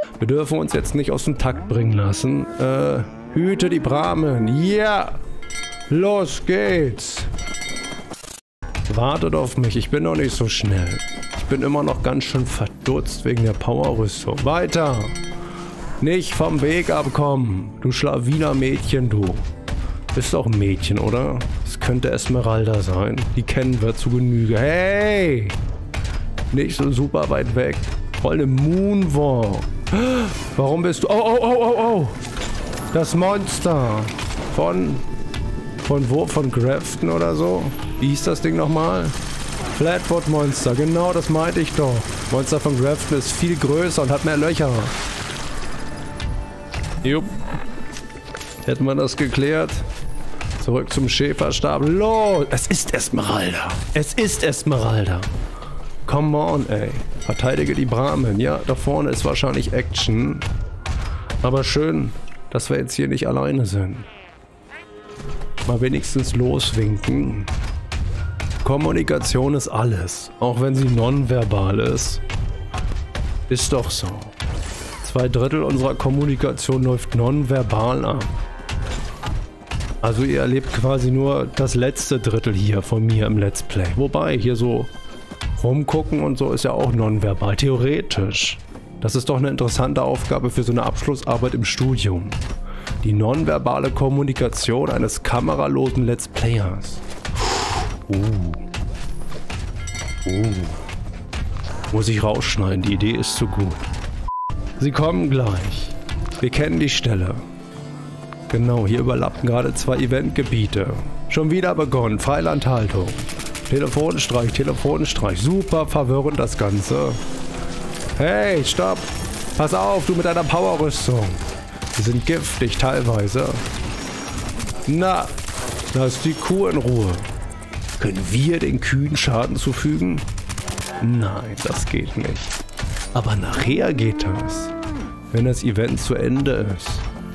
Wir dürfen uns jetzt nicht aus dem Takt bringen lassen. Hüte die Bramen. Ja! Los geht's! Wartet auf mich, ich bin noch nicht so schnell. Ich bin immer noch ganz schön verdutzt wegen der Powerrüstung. Weiter! Nicht vom Weg abkommen, du Schlawiner-Mädchen, du. Bist doch ein Mädchen, oder? Es könnte Esmeralda sein. Die kennen wir zu Genüge. Hey! Nicht so super weit weg. Voll eine Moonwalk. Warum bist du... Oh, oh, oh, oh, oh! Das Monster! Von wo? Von Grafton oder so? Wie hieß das Ding nochmal? Flatwood Monster, genau das meinte ich doch. Monster von Grafton ist viel größer und hat mehr Löcher. Jupp. Hätten wir das geklärt. Zurück zum Schäferstab. Los! Es ist Esmeralda. Es ist Esmeralda. Come on, ey. Verteidige die Bramen. Ja, da vorne ist wahrscheinlich Action. Aber schön, dass wir jetzt hier nicht alleine sind. Mal wenigstens loswinken. Kommunikation ist alles. Auch wenn sie nonverbal ist. Ist doch so. 2/3 unserer Kommunikation läuft nonverbal ab. Also ihr erlebt quasi nur das letzte Drittel hier von mir im Let's Play. Wobei, hier so rumgucken und so ist ja auch nonverbal. Theoretisch. Das ist doch eine interessante Aufgabe für so eine Abschlussarbeit im Studium. Die nonverbale Kommunikation eines kameralosen Let's Players. Muss ich rausschneiden, die Idee ist zu gut. Sie kommen gleich. Wir kennen die Stelle. Genau, hier überlappen gerade 2 Eventgebiete. Schon wieder begonnen, Freilandhaltung. Telefonstreich. Super verwirrend das Ganze. Hey, stopp. Pass auf, du mit deiner Powerrüstung. Die sind giftig teilweise. Na, lass die Kuh in Ruhe. Können wir den Kühen Schaden zufügen? Nein, das geht nicht. Aber nachher geht das. Wenn das Event zu Ende ist.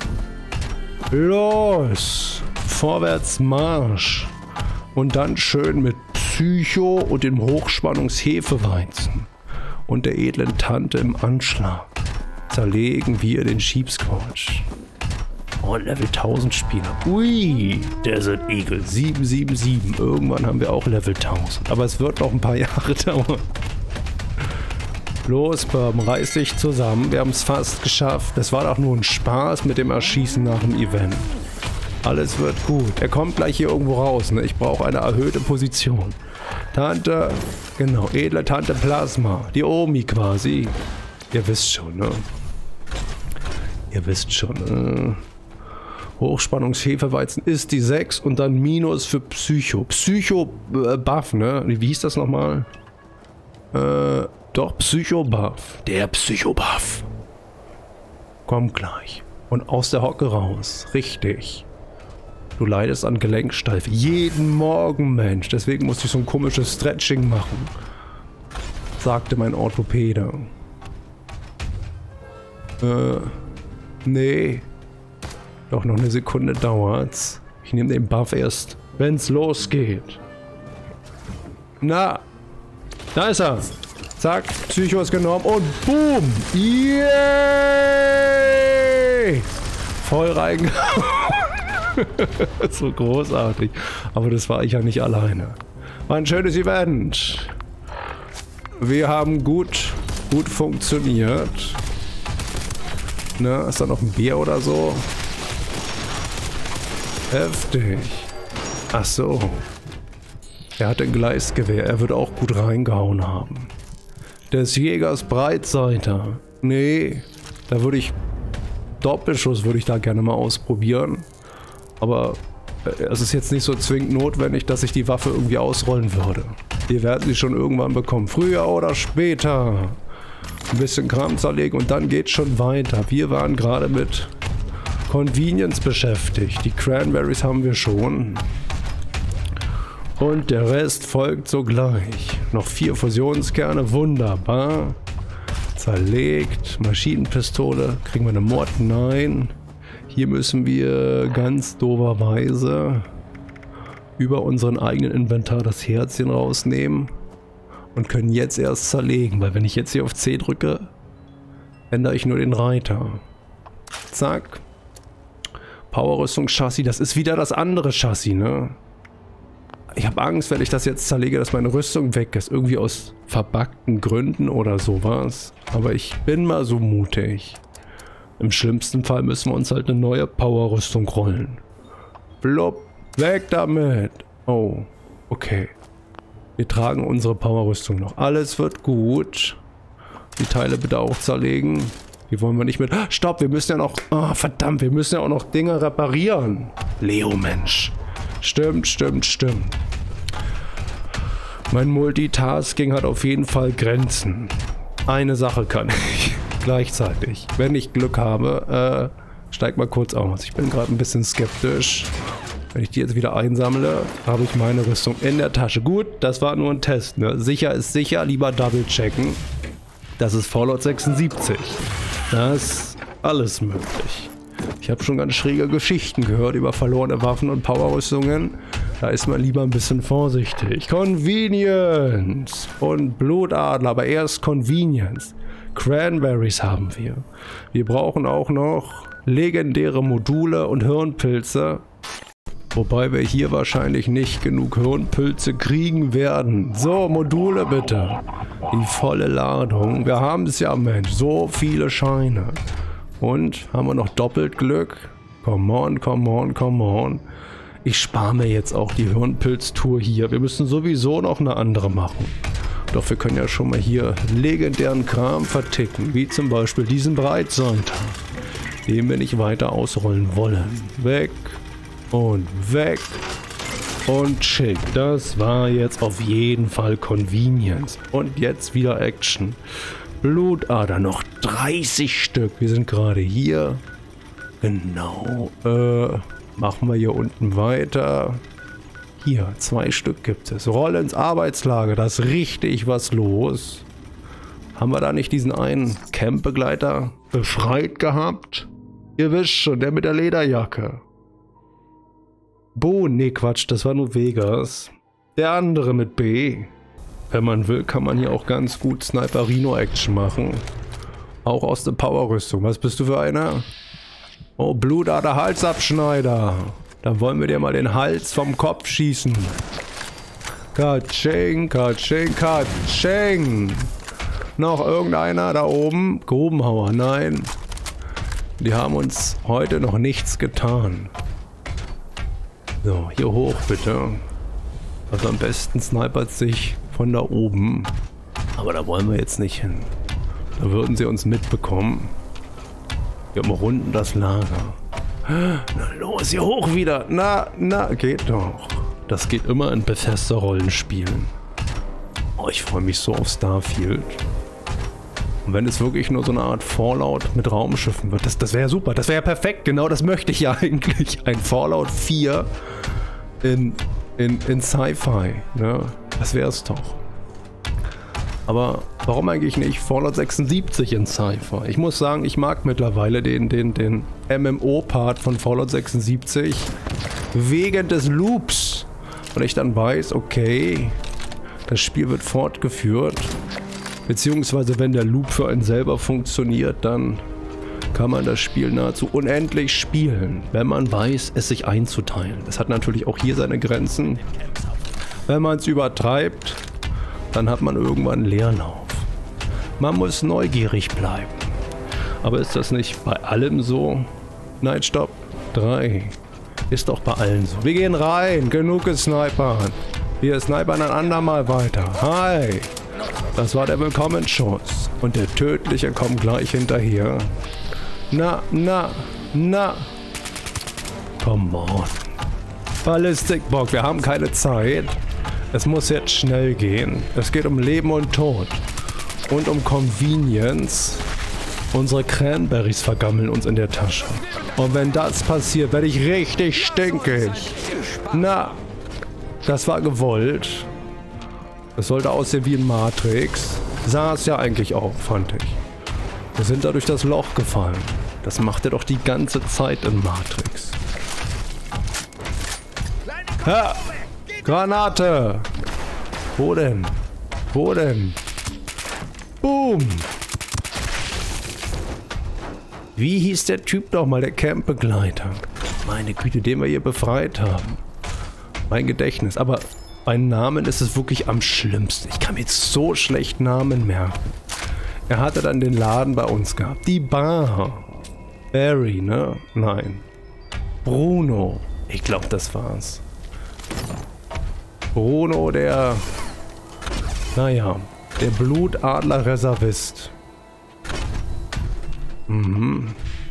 Los! Vorwärts Marsch! Und dann schön mit Psycho und dem Hochspannungshefeweizen und der edlen Tante im Anschlag zerlegen wir den Sheepsquatch. Oh, Level 1000 Spieler. Ui, Desert Eagle 777. Irgendwann haben wir auch Level 1000. Aber es wird noch ein paar Jahre dauern. Los, Bourbon, reiß dich zusammen. Wir haben es fast geschafft. Es war doch nur ein Spaß mit dem Erschießen nach dem Event. Alles wird gut. Er kommt gleich hier irgendwo raus. Ne? Ich brauche eine erhöhte Position. Tante, genau, edle Tante Plasma. Die Omi quasi. Ihr wisst schon, ne? Ihr wisst schon, Hochspannungshefeweizen ist die 6 und dann Minus für Psycho. Psycho-Buff, ne? Wie hieß das nochmal? Doch, Psycho-Buff. Der Psycho-Buff. Komm gleich. Und aus der Hocke raus. Richtig. Du leidest an Gelenksteife. Jeden Morgen, Mensch. Deswegen musste ich so ein komisches Stretching machen. Sagte mein Orthopäde. Nee. Doch noch eine Sekunde dauert's. Ich nehme den Buff erst, wenn's losgeht. Na. Da ist er. Zack. Psycho ist genommen und boom. Yay! Voll reingehauen. So großartig. Aber das war ich ja nicht alleine. War ein schönes Event. Wir haben gut funktioniert. Na, ist da noch ein Bier oder so? Heftig. Ach so. Er hat ein Gleisgewehr. Er wird auch gut reingehauen haben. Des Jägers Breitseiter. Nee, da würde ich... Doppelschuss würde ich da gerne mal ausprobieren. Aber es ist jetzt nicht so zwingend notwendig, dass ich die Waffe irgendwie ausrollen würde. Wir werden sie schon irgendwann bekommen. Früher oder später. Ein bisschen Kram zerlegen und dann geht's schon weiter. Wir waren gerade mit Convenience beschäftigt. Die Cranberries haben wir schon. Und der Rest folgt sogleich. Noch 4 Fusionskerne. Wunderbar. Zerlegt. Maschinenpistole. Kriegen wir eine Mod? Nein. Hier müssen wir ganz doberweise über unseren eigenen Inventar das Herzchen rausnehmen und können jetzt erst zerlegen, weil wenn ich jetzt hier auf C drücke, ändere ich nur den Reiter. Zack. Powerrüstung-Chassis, das ist wieder das andere Chassis, ne? Ich habe Angst, wenn ich das jetzt zerlege, dass meine Rüstung weg ist. Irgendwie aus verbuggten Gründen oder sowas. Aber ich bin mal so mutig. Im schlimmsten Fall müssen wir uns halt eine neue Powerrüstung rollen. Blub, weg damit. Oh, okay. Wir tragen unsere Powerrüstung noch. Alles wird gut. Die Teile bitte auch zerlegen. Die wollen wir nicht mit... Stopp, wir müssen ja noch... Oh, verdammt, wir müssen ja auch noch Dinge reparieren. Leo, Mensch. Stimmt. Mein Multitasking hat auf jeden Fall Grenzen. Eine Sache kann ich gleichzeitig. Wenn ich Glück habe, steig mal kurz aus. Ich bin gerade ein bisschen skeptisch. Wenn ich die jetzt wieder einsammle, habe ich meine Rüstung in der Tasche. Gut, das war nur ein Test, ne? Sicher ist sicher, lieber double checken. Das ist Fallout 76. Da ist alles möglich. Ich habe schon ganz schräge Geschichten gehört über verlorene Waffen und Powerrüstungen. Da ist man lieber ein bisschen vorsichtig. Convenience und Blutadler, aber erst Convenience. Cranberries haben wir. Wir brauchen auch noch legendäre Module und Hirnpilze. Wobei wir hier wahrscheinlich nicht genug Hirnpilze kriegen werden. So, Module bitte. Die volle Ladung. Wir haben es ja, Mensch. So viele Scheine. Und haben wir noch doppelt Glück? Come on. Ich spare mir jetzt auch die Hirnpilz-Tour hier. Wir müssen sowieso noch eine andere machen. Doch wir können ja schon mal hier legendären Kram verticken. Wie zum Beispiel diesen Breitsonntag. Den wir nicht weiter ausrollen wollen. Weg. Und weg. Und schick. Das war jetzt auf jeden Fall Convenience. Und jetzt wieder Action. Blutader, noch 30 Stück. Wir sind gerade hier. Genau. Machen wir hier unten weiter. Hier, 2 Stück gibt es. Rolle ins Arbeitslager. Da ist richtig was los. Haben wir da nicht diesen einen Campbegleiter befreit gehabt? Ihr wisst schon, der mit der Lederjacke. Bo, nee, Quatsch, das war nur Vegas. Der andere mit B. Wenn man will, kann man hier auch ganz gut Sniperino-Action machen. Auch aus der Powerrüstung. Was bist du für einer? Oh, Blutader Halsabschneider. Dann wollen wir dir mal den Hals vom Kopf schießen. Katsching. Noch irgendeiner da oben? Grubenhauer, nein. Die haben uns heute noch nichts getan. So, hier hoch bitte. Also am besten snipert sich von da oben. Aber da wollen wir jetzt nicht hin. Da würden sie uns mitbekommen. Wir umrunden das Lager. Na los, hier hoch wieder. Na, geht doch. Das geht immer in Bethesda-Rollenspielen. Oh, ich freue mich so auf Starfield. Und wenn es wirklich nur so eine Art Fallout mit Raumschiffen wird, das wäre ja super. Das wäre ja perfekt. Genau das möchte ich ja eigentlich. Ein Fallout 4 in Sci-Fi. Ne? Das wäre es doch. Aber warum eigentlich nicht Fallout 76 in Sci-Fi? Ich muss sagen, ich mag mittlerweile den MMO-Part von Fallout 76 wegen des Loops. Und ich dann weiß, okay, das Spiel wird fortgeführt. Beziehungsweise wenn der Loop für einen selber funktioniert, dann kann man das Spiel nahezu unendlich spielen, wenn man weiß, es sich einzuteilen. Das hat natürlich auch hier seine Grenzen. Wenn man es übertreibt, dann hat man irgendwann einen Leerlauf. Man muss neugierig bleiben. Aber ist das nicht bei allem so? Nein, stopp. 3. Ist doch bei allen so. Wir gehen rein. Genug gesnipert. Wir snipern ein andermal weiter. Hi. Das war der Willkommensschuss. Und der tödliche kommt gleich hinterher. Na. Come on. Ballistic Bock, wir haben keine Zeit. Es muss jetzt schnell gehen. Es geht um Leben und Tod. Und um Convenience. Unsere Cranberries vergammeln uns in der Tasche. Und wenn das passiert, werde ich richtig stinkig. Na, das war gewollt. Es sollte aussehen wie in Matrix. Sah es ja eigentlich auch, fand ich. Wir sind da durch das Loch gefallen. Das macht er doch die ganze Zeit in Matrix. Ha! Granate! Wo denn? Boom! Wie hieß der Typ doch mal, der Campbegleiter? Meine Güte, den wir hier befreit haben. Mein Gedächtnis. Aber bei Namen ist es wirklich am schlimmsten. Ich kann mir jetzt so schlecht Namen merken. Er hatte dann den Laden bei uns gehabt. Die Bar. Barry, ne? Nein. Bruno. Ich glaube, das war's. Bruno, der... Naja, der Blutadler-Reservist. Mhm.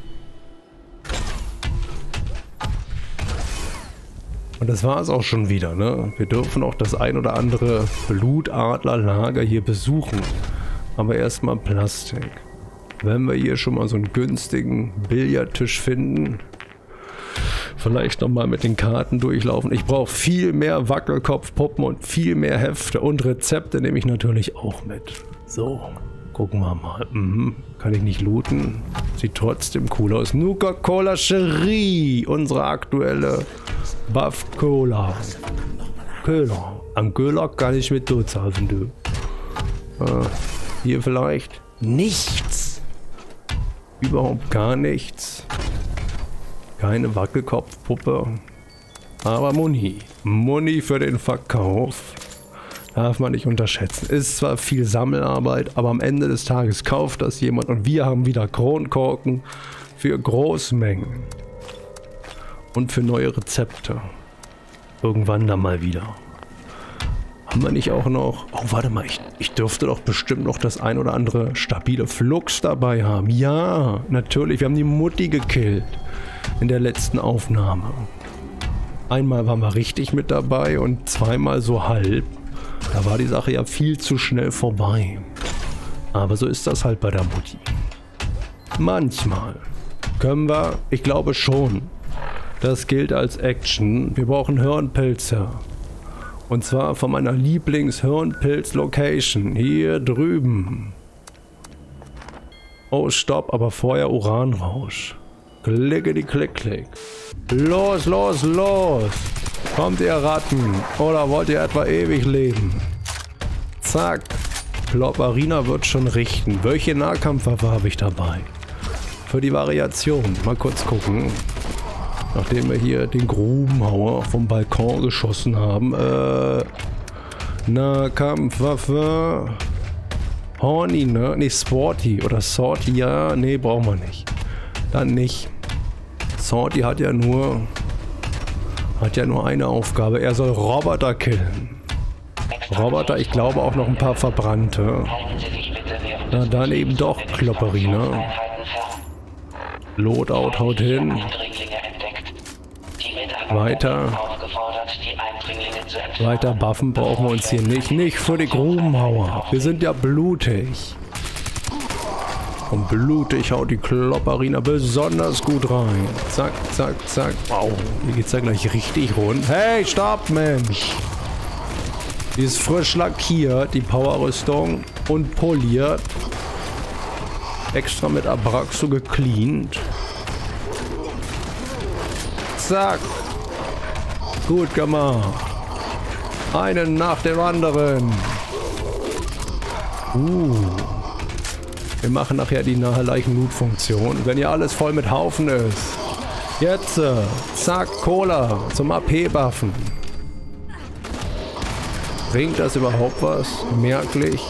Und das war es auch schon wieder, ne? Wir dürfen auch das ein oder andere Blutadlerlager hier besuchen. Aber erstmal Plastik. Wenn wir hier schon mal so einen günstigen Billardtisch finden, vielleicht nochmal mit den Karten durchlaufen. Ich brauche viel mehr Wackelkopfpuppen und viel mehr Hefte und Rezepte nehme ich natürlich auch mit. So, gucken wir mal. Kann ich nicht looten. Sieht trotzdem cool aus. Nuka-Cola Cherie, unsere aktuelle Buff-Cola. Köhler. Am Köhler kann ich mit durchzahlen, du. Hier vielleicht nichts. Überhaupt gar nichts. Keine Wackelkopfpuppe. Aber Muni. Muni für den Verkauf. Darf man nicht unterschätzen. Ist zwar viel Sammelarbeit, aber am Ende des Tages kauft das jemand und wir haben wieder Kronkorken für Großmengen. Und für neue Rezepte. Irgendwann dann mal wieder. Haben wir nicht auch noch... Oh, warte mal. Ich dürfte doch bestimmt noch das ein oder andere stabile Flux dabei haben. Ja, natürlich. Wir haben die Mutti gekillt. In der letzten Aufnahme. Einmal waren wir richtig mit dabei und zweimal so halb. Da war die Sache ja viel zu schnell vorbei. Aber so ist das halt bei der Mutti. Manchmal können wir, ich glaube schon, das gilt als Action. Wir brauchen Hirnpilze. Und zwar von meiner Lieblings-Hirnpilz-Location. Hier drüben. Oh, stopp, aber vorher Uranrausch. Klickety klick klick. Los, los, los. Kommt ihr Ratten? Oder wollt ihr etwa ewig leben? Zack. Klopperina wird schon richten. Welche Nahkampfwaffe habe ich dabei? Für die Variation. Mal kurz gucken. Nachdem wir hier den Grubenhauer vom Balkon geschossen haben. Nahkampfwaffe. Horny, ne? Ne, Sporty. Oder Sorty. Ja, nee, brauchen wir nicht. Dann nicht. Sorty hat ja nur eine Aufgabe. Er soll Roboter killen. Roboter, ich glaube auch noch ein paar Verbrannte. Na dann eben doch Klopperina. Loadout haut hin. Weiter. Weiter buffen brauchen wir uns hier nicht. Nicht für die Grubenhauer. Wir sind ja blutig. Und blutig haut die Klopperina besonders gut rein. Zack, zack, zack. Wow, hier geht's ja gleich richtig rund. Hey, stopp, Mensch! Die ist frisch lackiert, die Powerrüstung, und poliert. Extra mit Abraxo gecleant. Zack. Gut gemacht. Einen nach dem anderen. Wir machen nachher die nahe Leichen-Loot-Funktion, wenn hier alles voll mit Haufen ist. Jetzt, zack, Cola zum AP-Buffen. Bringt das überhaupt was? Merklich?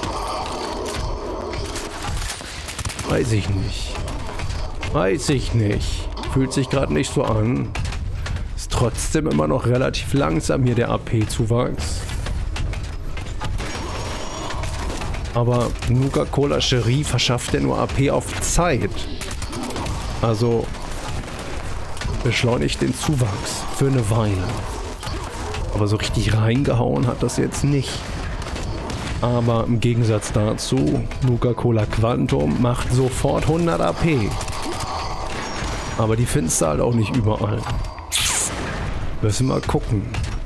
Weiß ich nicht. Weiß ich nicht. Fühlt sich gerade nicht so an. Ist trotzdem immer noch relativ langsam hier der AP-Zuwachs. Aber Nuka-Cola Cherie verschafft ja nur AP auf Zeit. Also beschleunigt den Zuwachs für eine Weile. Aber so richtig reingehauen hat das jetzt nicht. Aber im Gegensatz dazu, Nuka-Cola Quantum macht sofort 100 AP. Aber die findest du halt auch nicht überall. Müssen wir gucken.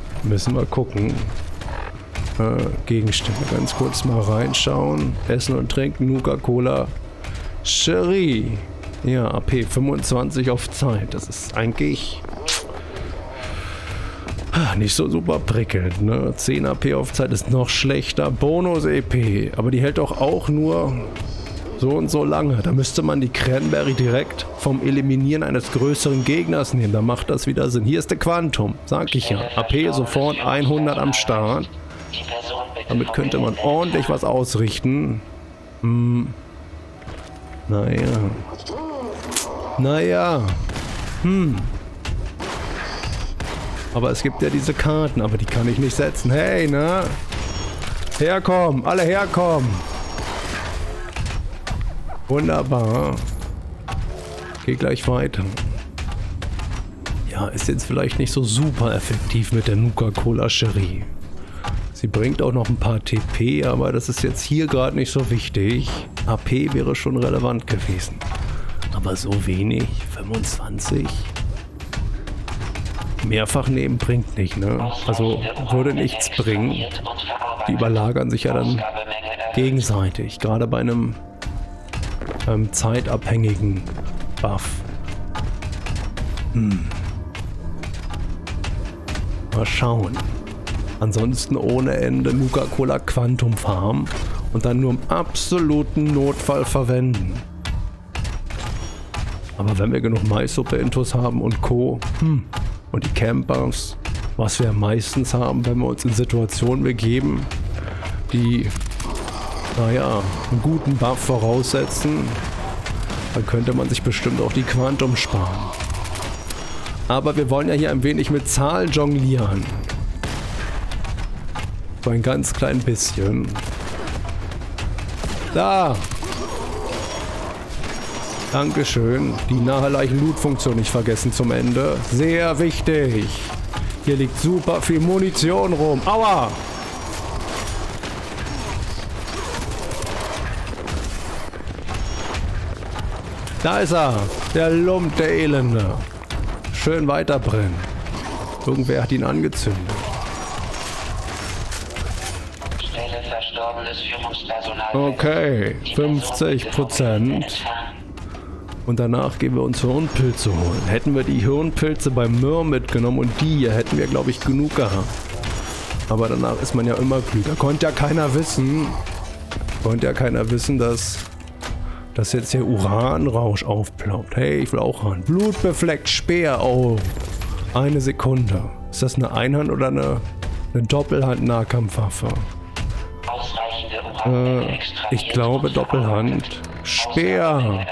Gegenstände. Ganz kurz mal reinschauen. Essen und trinken. Nuka-Cola Cherie. Ja, AP 25 auf Zeit. Das ist eigentlich nicht so super prickelnd, ne? 10 AP auf Zeit ist noch schlechter. Bonus-EP. Aber die hält doch auch nur So und so lange. Da müsste man die Cranberry direkt vom Eliminieren eines größeren Gegners nehmen. Da macht das wieder Sinn. Hier ist der Quantum. Sag ich ja. AP sofort 100 am Start. Damit könnte man ordentlich was ausrichten. Naja. Naja. Aber es gibt ja diese Karten, aber die kann ich nicht setzen. Hey, ne? Herkommen, alle herkommen. Wunderbar. Geh gleich weiter. Ja, ist jetzt vielleicht nicht so super effektiv mit der Nuka-Cola Cherry. Sie bringt auch noch ein paar TP, aber das ist jetzt hier gerade nicht so wichtig. AP wäre schon relevant gewesen. Aber so wenig, 25. Mehrfach nehmen bringt nicht, ne? Also würde nichts bringen. Die überlagern sich ja dann gegenseitig, gerade bei einem zeitabhängigen Buff. Mal schauen. Ansonsten ohne Ende Nuka-Cola Quantum Farm und dann nur im absoluten Notfall verwenden. Aber wenn wir genug Maissuppe-Intos haben und Co. Und die Campers, was wir meistens haben, wenn wir uns in Situationen begeben, die, naja, einen guten Buff voraussetzen, dann könnte man sich bestimmt auch die Quantum sparen. Aber wir wollen ja hier ein wenig mit Zahlen jonglieren. So ein ganz klein bisschen. Da! Dankeschön. Die Naheleichen-Loot-Funktion nicht vergessen zum Ende. Sehr wichtig. Hier liegt super viel Munition rum. Aua! Da ist er. Der Lump, der Elende. Schön weiterbrennen. Irgendwer hat ihn angezündet. Okay, 50%. Und danach gehen wir uns Hirnpilze holen. Hätten wir die Hirnpilze beim Myrrh mitgenommen und die hier, hätten wir, glaube ich, genug gehabt. Aber danach ist man ja immer klüger. Konnte ja keiner wissen, dass jetzt hier Uranrausch aufploppt. Hey, ich will auch ran. Blutbefleckt Speer. Oh, eine Sekunde. Ist das eine Einhand- oder eine Doppelhand-Nahkampfwaffe? Ich glaube Doppelhand. Speer.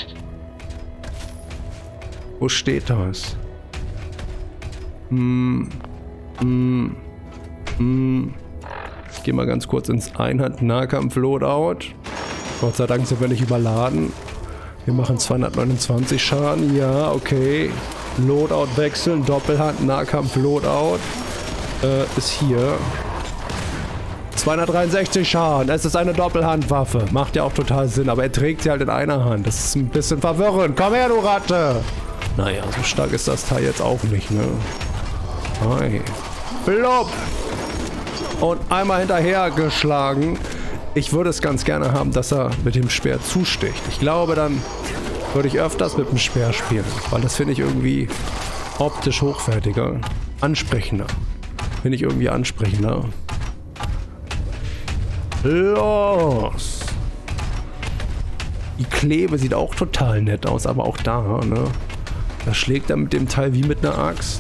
Wo steht das? Ich gehe mal ganz kurz ins Einhand-Nahkampf-Loadout. Gott sei Dank sind wir nicht überladen. Wir machen 229 Schaden. Ja, okay. Loadout wechseln. Doppelhand-Nahkampf-Loadout. Ist hier. 263 Schaden. Es ist eine Doppelhandwaffe. Macht ja auch total Sinn. Aber er trägt sie halt in einer Hand. Das ist ein bisschen verwirrend. Komm her, du Ratte! Naja, so stark ist das Teil jetzt auch nicht, ne? Hi. Blub! Und einmal hinterher geschlagen. Ich würde es ganz gerne haben, dass er mit dem Speer zusticht. Ich glaube, dann würde ich öfters mit dem Speer spielen. Weil das finde ich irgendwie optisch hochwertiger. Ansprechender. Finde ich irgendwie ansprechender. Los! Die Klebe sieht auch total nett aus, aber auch da, ne? Das schlägt er mit dem Teil wie mit einer Axt.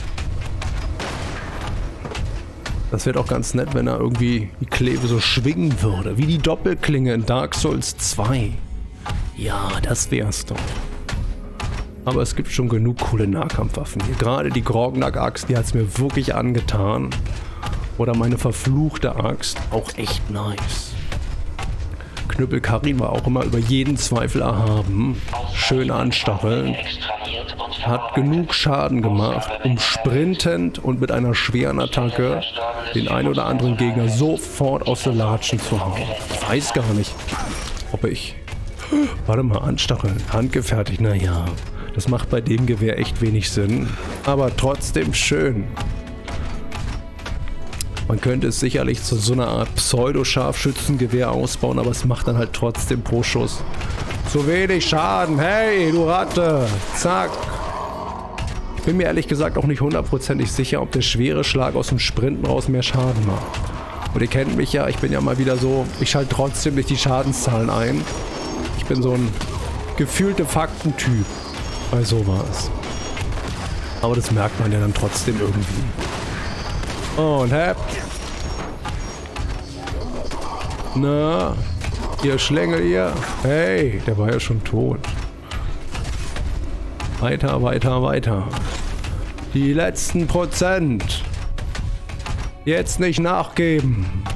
Das wäre doch ganz nett, wenn er irgendwie die Klebe so schwingen würde. Wie die Doppelklinge in Dark Souls 2. Ja, das wär's doch. Aber es gibt schon genug coole Nahkampfwaffen hier. Gerade die Grognak-Axt, die hat es mir wirklich angetan. Oder meine verfluchte Axt. Auch echt nice. Knüppel Karin war auch immer über jeden Zweifel erhaben. Schön anstacheln. Hat genug Schaden gemacht, um sprintend und mit einer schweren Attacke den ein oder anderen Gegner sofort aus der Latschen zu hauen. Ich weiß gar nicht, ob ich... Warte mal, anstacheln. Handgefertigt, naja. Das macht bei dem Gewehr echt wenig Sinn. Aber trotzdem schön. Man könnte es sicherlich zu so einer Art Pseudo-Scharfschützengewehr ausbauen, aber es macht dann halt trotzdem pro Schuss zu wenig Schaden. Hey, du Ratte! Zack! Ich bin mir ehrlich gesagt auch nicht hundertprozentig sicher, ob der schwere Schlag aus dem Sprinten raus mehr Schaden macht. Und ihr kennt mich ja, ich bin ja mal wieder so, ich schalte trotzdem nicht die Schadenszahlen ein. Ich bin so ein gefühlte Faktentyp bei sowas. Aber das merkt man ja dann trotzdem irgendwie. Und hepp. Na, ihr Schlängel hier. Hey, der war ja schon tot. Weiter, weiter, weiter. Die letzten Prozent. Jetzt nicht nachgeben.